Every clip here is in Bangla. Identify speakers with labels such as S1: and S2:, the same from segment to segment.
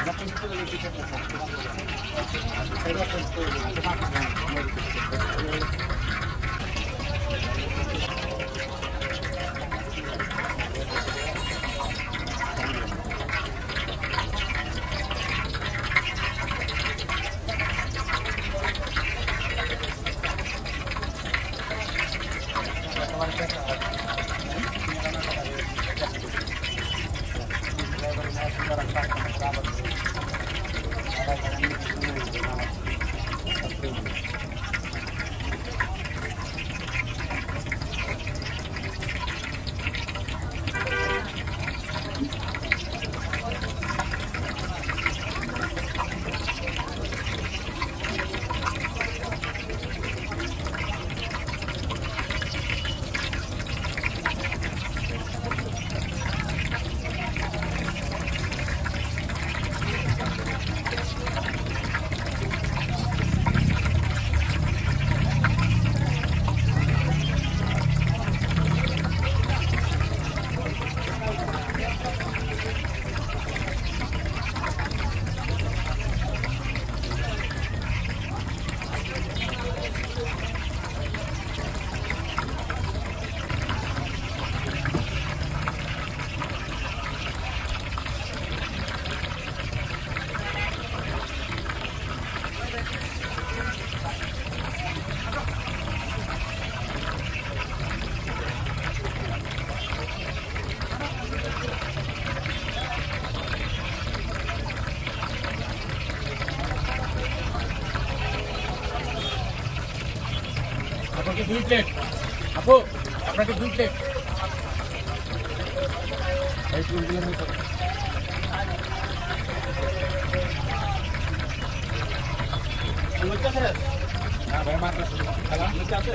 S1: দুই প্লেট আপু আপনাকে দুই প্লেট এই ফুলগুলো নিতে লজ্জা স্যার না ভাই মাত্র খালা লজ্জা আছে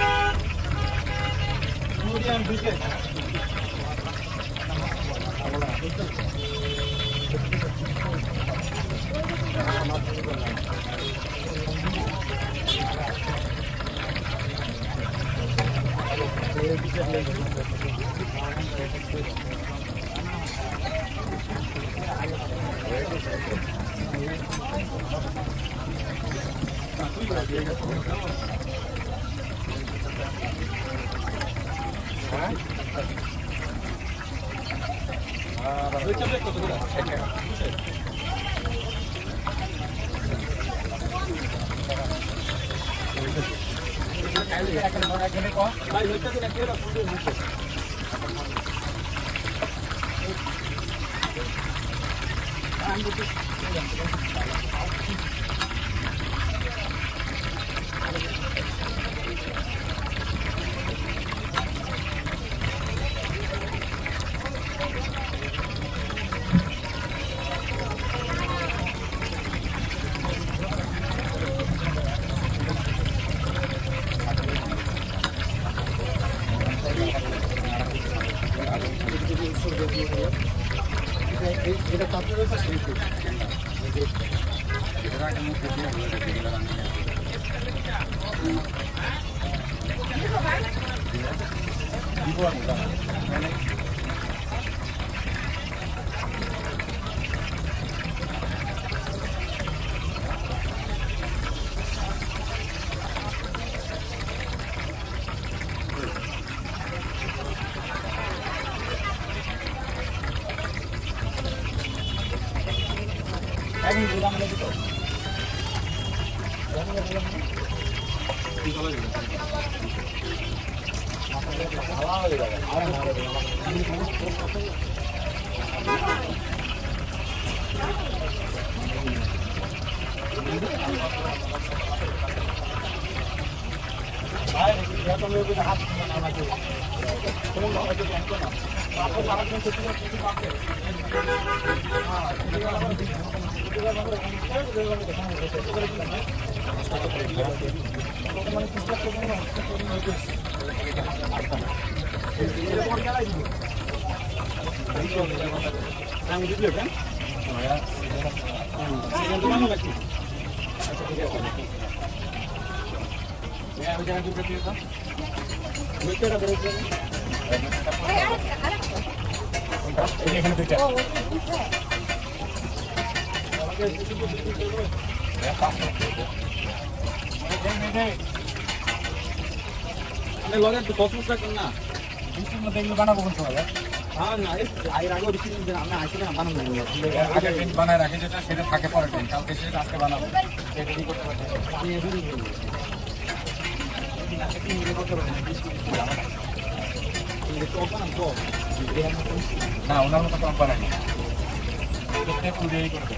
S1: মিডিয়াম দুই প্লেট লগে একটু কসমস রাখেন না, বৃষ্টির মধ্যে এগুলো বানাবো কোন সময়?
S2: হ্যাঁ না এর আগেও বৃষ্টি আমরা আসি না বানাবো
S1: আগে দিন বানায় রাখে যেটা সেটা থাকে পরের দিন, কালকে সেটা আজকে বানাবো, সেটা রেডি করতে পারবে।
S2: আমি এখনই বলবো
S1: না ওনার মতো কম বানায় না, পুরো রেডি করবে।